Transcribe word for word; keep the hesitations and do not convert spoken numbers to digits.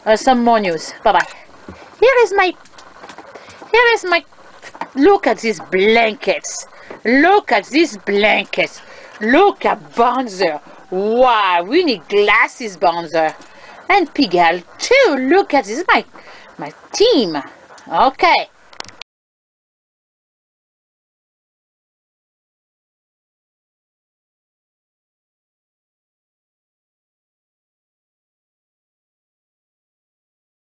uh, some more news. Bye bye. Here is my. Here is my. Look at these blankets. Look at these blankets. Look at Bonzer. Wow, we need glasses, Bonzer. And Pigalle too. Look at this. My my team. Okay.